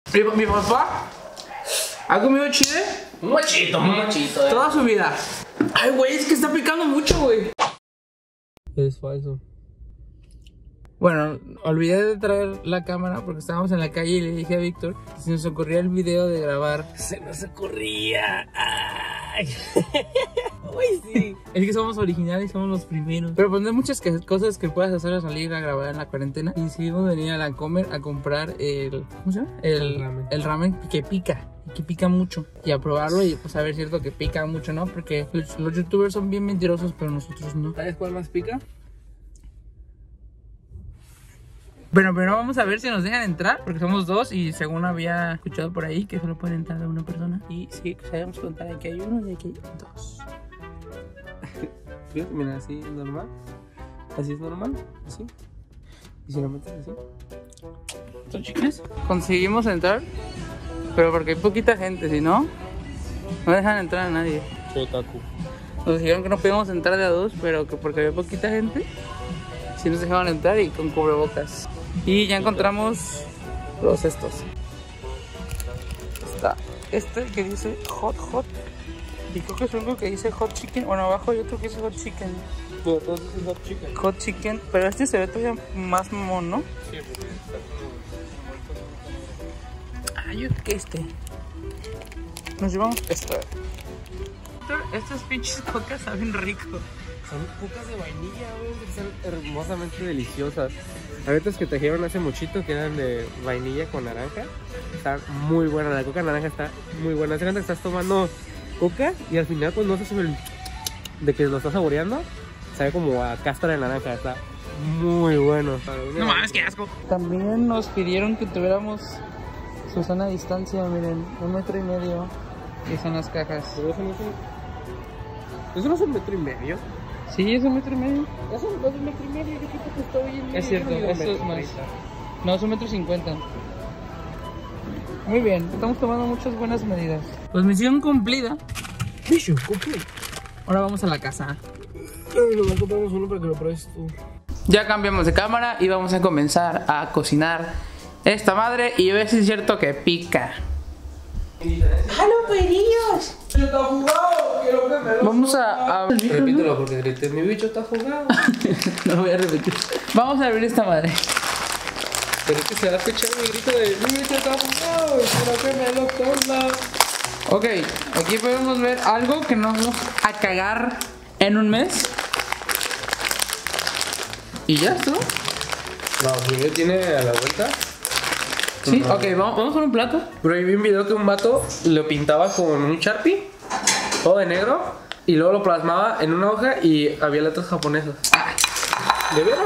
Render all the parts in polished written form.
Mi papá ha comido chile. Un mochito. Toda su vida. Ay, güey, es que está picando mucho, güey. Es falso. Bueno, olvidé de traer la cámara porque estábamos en la calle y le dije a Víctor que si nos ocurría el video de grabar. Se nos ocurría. Ay. Uy, sí. Es que somos originales, somos los primeros. Pero pues no hay muchas cosas que puedas hacer al salir a grabar en la cuarentena. Y decidimos venir a la Comer a comprar el... ¿Cómo se llama? El ramen que pica. Que pica mucho. Y a probarlo y pues a ver, cierto que pica mucho, ¿no? Porque los youtubers son bien mentirosos, pero nosotros no. ¿Sabes cuál más pica? Bueno, pero vamos a ver si nos dejan entrar, porque somos dos y según había escuchado por ahí que solo puede entrar una persona. Y sí, sabemos contar, aquí hay uno y aquí hay dos. Mira, así es normal. Así es normal, así. Y si lo metes así. ¿Son chicles? Conseguimos entrar, pero porque hay poquita gente, si no, no dejan entrar a nadie. Otaku. Nos dijeron que no podíamos entrar de a dos, pero que porque había poquita gente, sí nos dejaban entrar y con cubrebocas. Y ya encontramos los estos. Está este que dice hot. Y creo que es uno que dice hot chicken. Bueno, abajo hay otro que dice hot chicken. Pero todos dicen hot chicken. Hot chicken, pero este se ve todavía más mamón, ¿no? Sí, porque está Ah, yo creo que este. Nos llevamos esto. Estos pinches cocas saben rico. son cucas de vainilla, güey, que están hermosamente deliciosas. Hay otras que trajeron hace muchito que eran de vainilla con naranja. Están muy buenas, la coca naranja está muy buena. Hace cuenta que estás tomando coca y al final pues no se sube el... de que lo estás saboreando, sabe como a cáscara de naranja, está muy bueno. No mames, qué asco. También nos pidieron que tuviéramos su sana distancia, miren, 1,5 metros. Y son las cajas. Pero eso no es 1,5 metros. Sí, es 1,5 metros. Eso no es 1,5 metros, yo creo que está bien. Es cierto, eso es más. No, es 1,50 metros. Muy bien, estamos tomando muchas buenas medidas. Pues misión cumplida. Mission complete. Ahora vamos a la casa. Nos compramos uno para que lo pruebes tú. Ya cambiamos de cámara y vamos a comenzar a cocinar esta madre y ver si es cierto que pica. ¡Halo, perillos! Vamos a Repítelo porque grité, mi bicho está jugado. No voy a repetir. Vamos a abrir esta madre. Pero es que se va a escuchar mi grito de mi bicho está jugado. Quiero que me lo ponga. Ok, aquí podemos ver algo que nos vamos a cagar en un mes. ¿Y ya esto? No, primero tiene a la vuelta. Sí, ok, vamos con un plato. Pero ahí vi un video que un vato lo pintaba con un Sharpie, todo de negro, y luego lo plasmaba en una hoja y había letras japonesas. ¿De veras?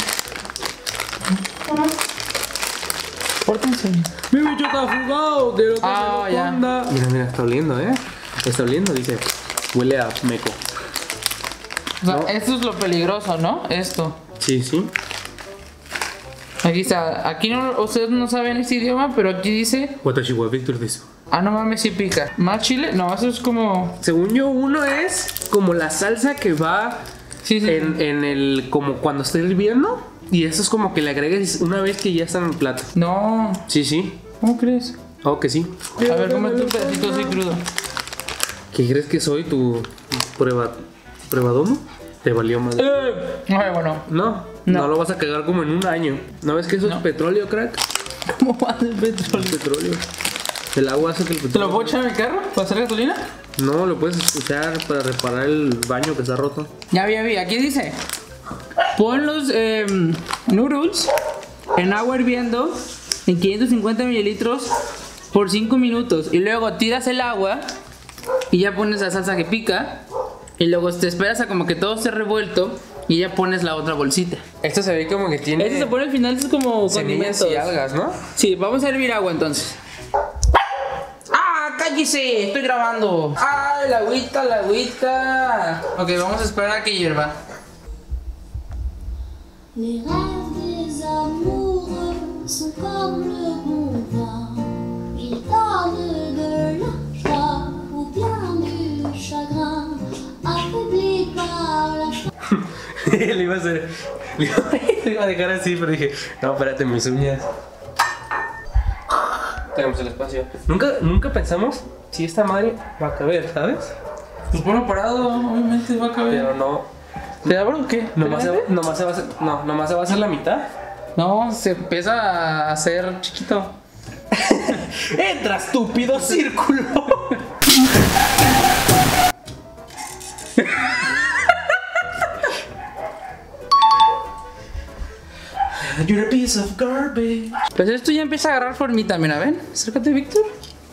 Pórtense. Mi bicho está jugado, quiero que Ah, se lo ya. ponga. Mira, está oliendo, Está oliendo, dice. Huele a meco. O sea, No. esto es lo peligroso, ¿no? Esto. Sí, sí. Aquí está. Aquí no, ustedes no saben este idioma, pero aquí dice. Watashi wa Víctor dice. Ah, no mames, sí pica. ¿Más chile? No, eso es como. Según yo, uno es como la salsa que va Sí. en el. Como cuando está hirviendo. Y eso es como que le agregues una vez que ya está en el plato. No. Sí, sí. ¿Cómo crees? Oh, que sí. A ver, cómete un pedacito así crudo. ¿Qué crees que soy tu pruebadomo? Te valió madre. Ay, bueno. No lo vas a cagar como en un año. ¿No ves que eso es petróleo, crack? ¿Cómo va el petróleo? Petróleo. El agua hace que el ¿Te lo petróleo... puedo echar en mi carro para hacer gasolina? No, lo puedes usar para reparar el baño que está roto. Ya vi. Aquí dice. Pon los noodles en agua hirviendo en 550 mililitros por 5 minutos. Y luego tiras el agua y ya pones la salsa que pica. Y luego te esperas a como que todo esté revuelto y ya pones la otra bolsita. Esto se ve como que tiene... Este se pone al final, es como semillas condimentos. y algas, ¿no? Sí, vamos a hervir agua entonces. ¡Ah, cállese! Estoy grabando. ¡Ah, la agüita! Ok, vamos a esperar a que hierva. Les rêves des amoureux sont comme le bon vin. Ils donnent de la joie ou bien du chagrin, affaiblis par la faim. Le iba a hacer... Le iba a dejar así, pero dije... No, espérate, mis uñas. tenemos el espacio. Nunca pensamos si esta madre va a caber, ¿sabes? Pues ponlo parado, obviamente va a caber. Pero no. ¿Te abro o qué? Nomás se va a hacer, no, nomás se va a hacer la mitad. No, se empieza a hacer chiquito. ¡Entra, estúpido círculo! You're a piece of garbage. Pues esto ya empieza a agarrar formita, mira, ven. Acércate, Víctor.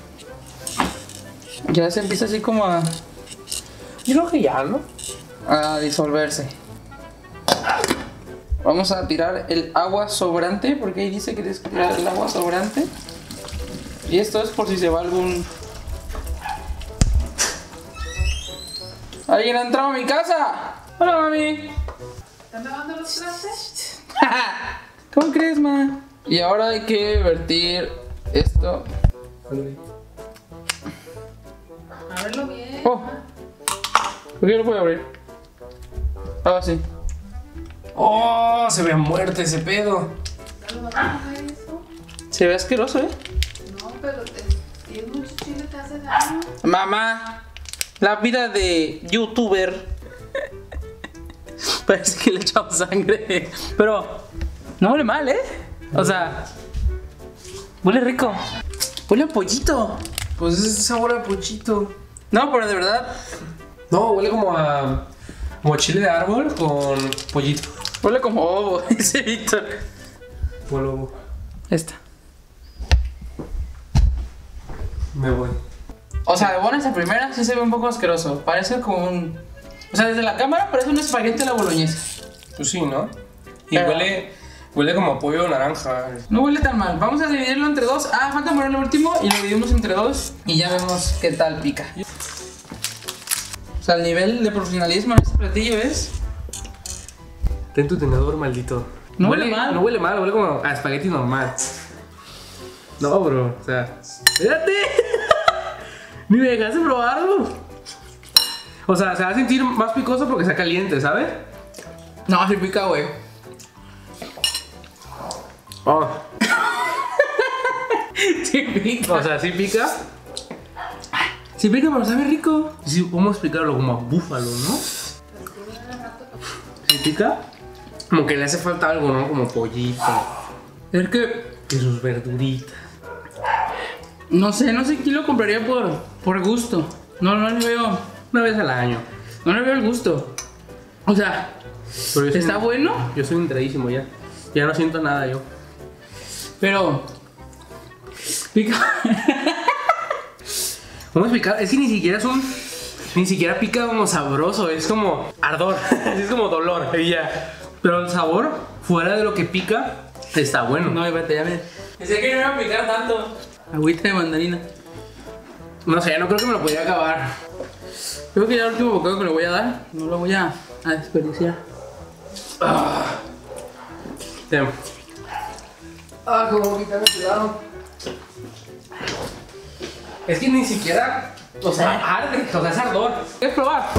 Ya se empieza así como a Yo creo que ya, ¿no? disolverse. Vamos a tirar el agua sobrante, porque ahí dice que tienes que tirar el agua sobrante. Y esto es por si se va algún... ¡Alguien ha entrado a mi casa! ¡Hola, mami! ¿Están lavando los trastes? ¿Cómo crees, ma? Y ahora hay que vertir esto. Ábrelo bien. Oh, ¿por qué no puedo abrir? Ah, sí. ¡Oh! Se ve muerto ese pedo. ¿No vas a comer eso? Se ve asqueroso, ¿eh? No, pero si es mucho chile te hace daño. Mamá, la vida de youtuber. Parece que le echamos sangre. Pero no huele mal, ¿eh? O sea, huele rico. Huele a pollito. Pues es sabor a pochito. No, pero de verdad, No, huele como a chile de árbol con pollito. huele como ovo, dice Víctor. Vuelvo. Esta. Me voy. O sea, de buenas a primeras sí se ve un poco asqueroso. Parece como un... O sea, desde la cámara parece un espagueti a la boloñesa. Pues sí, ¿no? Y Pero- huele como a pollo naranja. No huele tan mal. Vamos a dividirlo entre dos. Ah, falta poner lo último y lo dividimos entre dos. Y ya vemos qué tal pica. O sea, el nivel de profesionalismo en este platillo es... Ten tu tenedor, maldito. No huele mal. No huele mal, huele como a espagueti normal. No, bro, o sea. ¡Espérate! Ni me dejaste probarlo. O sea, se va a sentir más picoso porque está caliente, ¿sabes? No, sí pica, güey. Oh. Sí pica. O sea, sí pica. Sí pica, pero sabe rico. Sí, ¿cómo explicarlo? Como a búfalo, ¿no? ¿Sí pica? Como que le hace falta algo, ¿no? Como pollito. Es que... Y sus verduritas. No sé quién lo compraría por gusto. No le veo... Una vez al año. No le veo el gusto. O sea, Pero yo soy ¿está bueno? Yo soy entradísimo ya. Ya no siento nada yo. Pero... Pica... ¿Cómo explicar? Es que ni siquiera es un... Ni siquiera pica como sabroso, es como ardor, es como dolor y ya. Pero el sabor, fuera de lo que pica, está bueno. No, espérate, ya me... Pensé que no iba a picar tanto. Agüita de mandarina. No sé, no creo que me lo podía acabar. Creo que ya el último bocado que le voy a dar, no lo voy a desperdiciar. Damn. Como quitarme cuidado. Es que ni siquiera... O sea, arde, o sea, es ardor. ¿Quieres probar?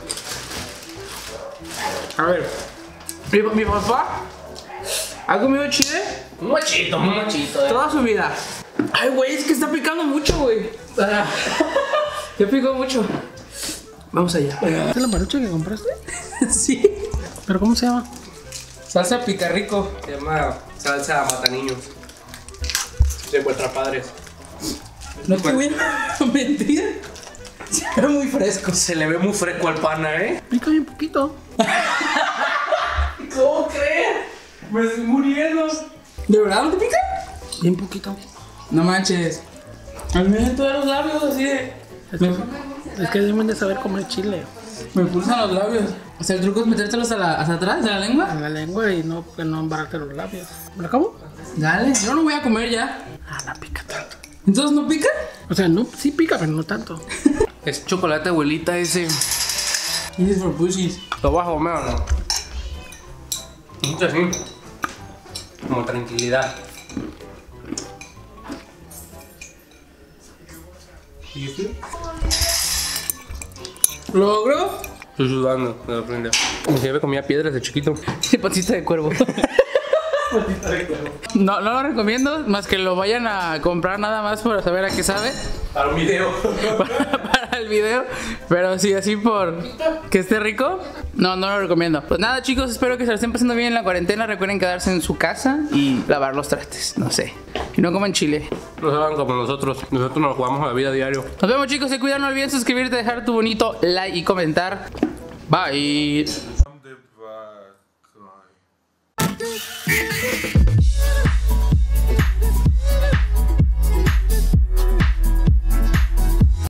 A ver, Mi papá ha comido chile un machito. toda su vida. Ay, güey, es que está picando mucho, güey. Ya picó mucho. Vamos allá. ¿Es la marucha que compraste? Sí. ¿Pero cómo se llama? Salsa pica rico. Se llama salsa mata niños. Se encuentra padres. No te voy a mentir. Se ve muy fresco. Se le ve muy fresco al pana, ¿eh? Pica bien poquito. ¿Cómo crees? Me estoy muriendo. ¿De verdad no te pica? Bien poquito. No manches. A mí me ven todos los labios así de... Es que deben de saber comer chile. Me pulsan los labios. O sea, el truco es metértelos hasta atrás de la lengua. En la lengua y no, que no embarrarte los labios. ¿Me lo acabo? Dale, yo no voy a comer ya. Ah, no pica tanto. ¿Entonces no pica? O sea, no, sí pica, pero no tanto. Es chocolate abuelita ese. This is for pussies. ¿Lo vas a comer o no? Mucho así. Como tranquilidad. ¿Y tú? ¿Lo logró? Estoy sudando de la frente. Mi jefe comía piedras de chiquito. Tiene patita de cuervo. No lo recomiendo, más que lo vayan a comprar nada más para saber a qué sabe. Para un video. Para el video. Pero sí, así por que esté rico, no lo recomiendo. Pues nada, chicos, espero que se la estén pasando bien en la cuarentena. Recuerden quedarse en su casa y lavar los trastes, no sé. Y no coman chile. No se van como nosotros. Nosotros nos jugamos a la vida diario. Nos vemos, chicos, se cuidan, no olviden suscribirte, dejar tu bonito like y comentar. Bye. I'm the bad guy.